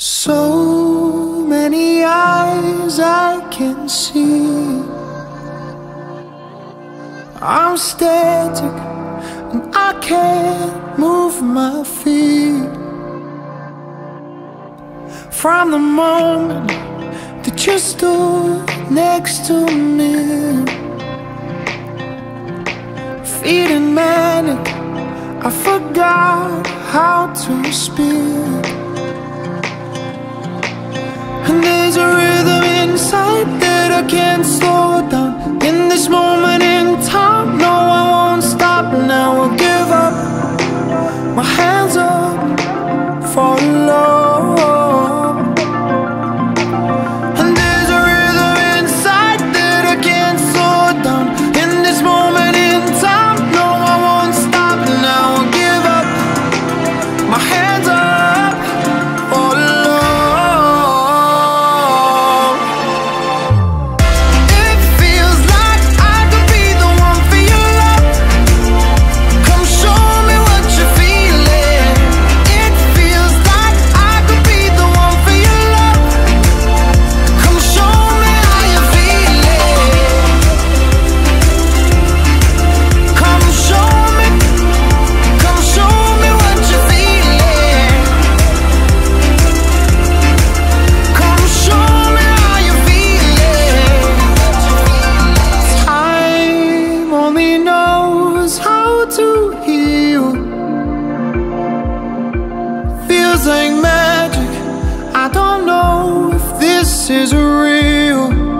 So many eyes I can see. I'm static and I can't move my feet. From the moment that you stood next to me, feeling manic, I forgot how to speak. And there's a rhythm inside that I can't slow down. In this moment in time, no, I won't stop now. I'll give up, my hands up for love. And there's a rhythm inside that I can't slow down. In this moment in time, no, I won't stop now. I'll give up, my hands up for love. Like magic, I don't know if this is real.